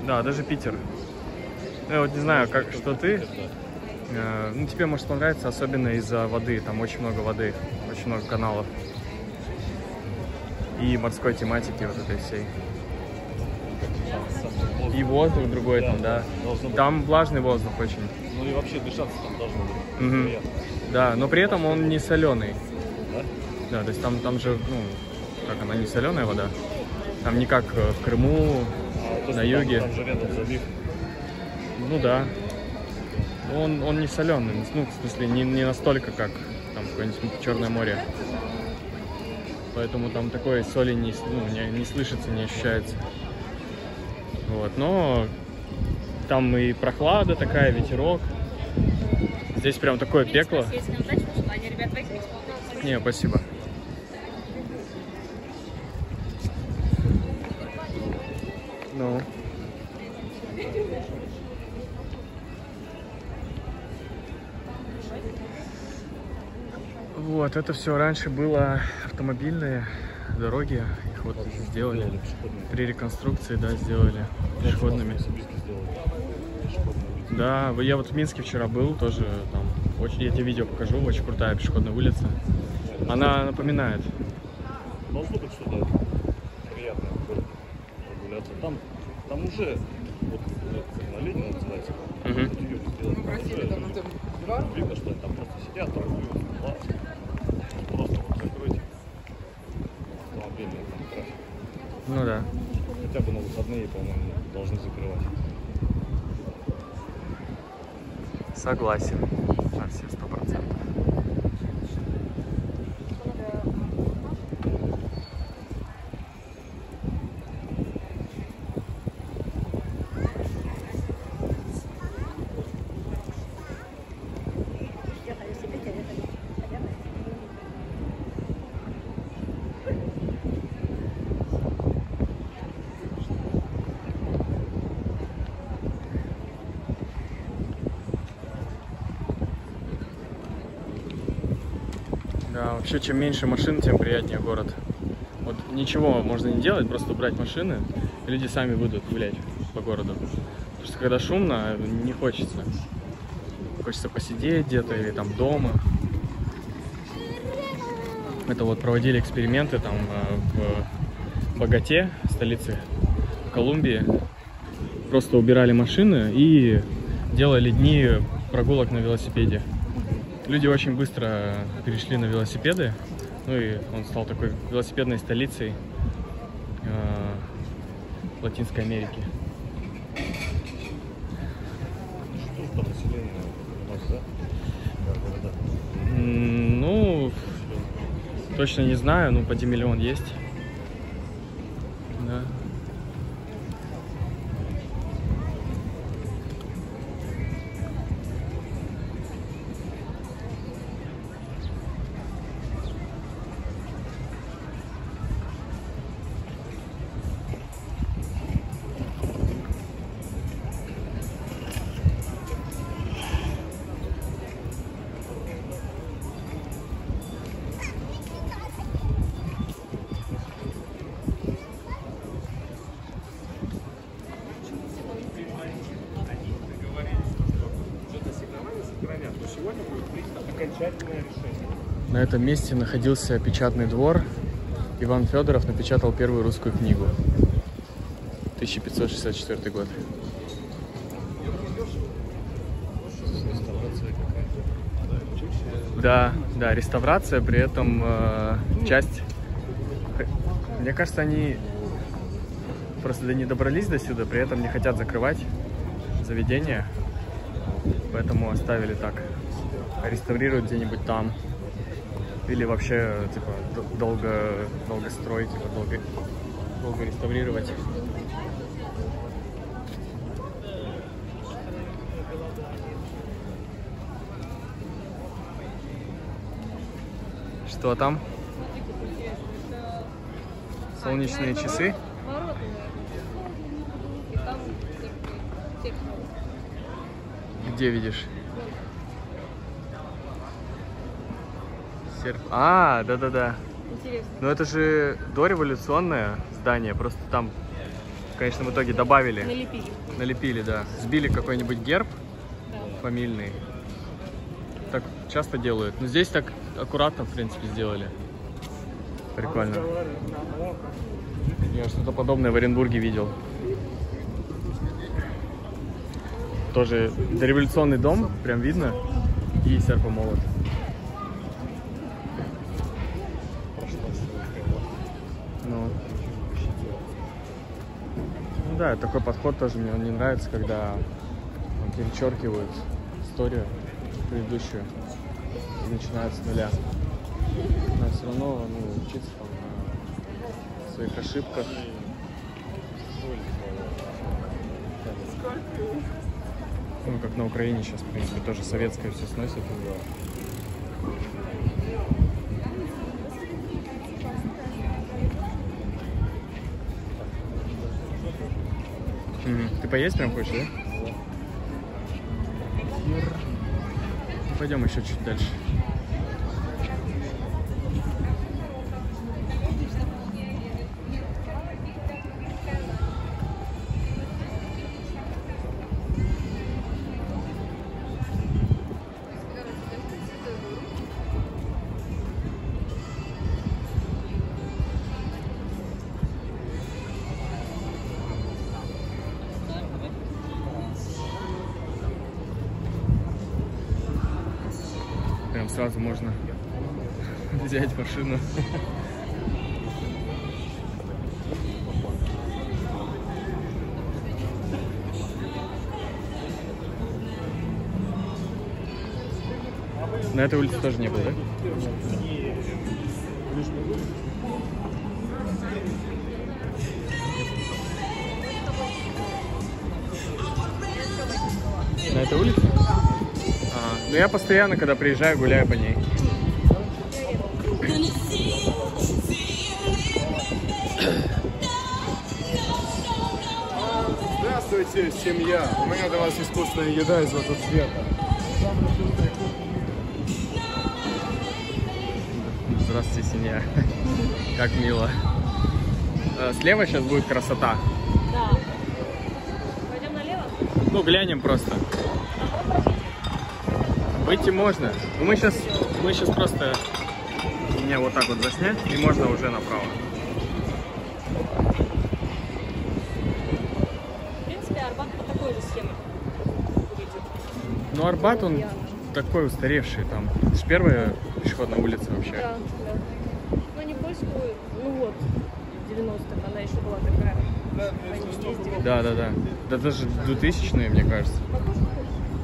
Да, даже Питер. Я вот не знаю, как, что ты. Ну, тебе может понравиться, особенно из-за воды. Там очень много воды, очень много каналов. И морской тематики вот этой всей. И воздух другой там, да. Там влажный воздух очень. Ну и вообще дышаться там должно быть. Угу. Да, но при этом он не соленый. Да? Да, то есть там же, ну, как она, не соленая вода. Там не как в Крыму, на юге. Там же рядом залив. Ну да. Он не соленый, ну, в смысле, не настолько, как там какое-нибудь Черное море. Поэтому там такой соли не слышится, не ощущается. Вот, но там и прохлада такая, ветерок. Здесь прям такое пекло. Не, спасибо. Ну. Вот, это все раньше было автомобильные дороги, их вот сделали при реконструкции, да, сделали пешеходными. Да, я вот в Минске вчера был, тоже там, я тебе видео покажу, очень крутая пешеходная улица. Она напоминает. Должно быть что-то приятное прогуляться. Там уже, вот на Ленина называется, видно, что там просто сидят, торгуют, просто вот закрыть автомобильный трафик. Ну да. Хотя бы на выходные, по-моему, должны закрывать. Согласен на все 100%. Да, вообще, чем меньше машин, тем приятнее город. Вот ничего можно не делать, просто убрать машины, и люди сами будут гулять по городу. Потому что когда шумно, не хочется. Хочется посидеть где-то или там дома. Это вот проводили эксперименты там в Боготе, столице Колумбии. Просто убирали машины и делали дни прогулок на велосипеде. Люди очень быстро перешли на велосипеды, ну и он стал такой велосипедной столицей Латинской Америки. Что там население у нас, да? Ну, точно не знаю, ну, почти миллион есть. Да. На этом месте находился печатный двор. Иван Федоров напечатал первую русскую книгу. 1564 год. Да, да, реставрация, при этом часть... Мне кажется, они просто не добрались до сюда, при этом не хотят закрывать заведение, поэтому оставили так. Реставрируют где-нибудь там. Или вообще, типа, долго строить, типа, долго реставрировать. Что там? Солнечные часы? Где видишь? А, да-да-да. Интересно. Но это же дореволюционное здание, просто там В конечном итоге добавили. Налепили. Налепили, да. Сбили какой-нибудь герб Да. фамильный. Так часто делают. Но здесь так аккуратно, в принципе, сделали. Прикольно. Я что-то подобное в Оренбурге видел. Тоже дореволюционный дом, прям видно. И серпомолот. Ну да, такой подход тоже мне он не нравится, когда перечеркивают историю предыдущую и начинают с нуля. Но все равно учиться там на своих ошибках. Ну, как на Украине сейчас, в принципе, тоже советское все сносит. Ты поесть прям хочешь, да? Пойдем еще чуть дальше. Прям сразу можно взять машину. На этой улице тоже не было, да? На этой улице? Ну я постоянно, когда приезжаю, гуляю по ней. Здравствуйте, семья! У меня для вас искусственная еда из этого цвета. Здравствуйте, семья. Как мило. Слева сейчас будет красота. Да. Пойдем налево? Ну, глянем просто. Выйти можно. Но мы сейчас просто меня вот так вот заснять, и можно уже направо. В принципе, Арбат по такой же схеме выйдет. Ну, Арбат, он такой устаревший там. Это же первая пешеходная улица вообще. Да, да. Ну, не польскую, ну вот, в 90-х она еще была такая. Они ездили. Да. Да даже 2000-е, мне кажется. Похоже,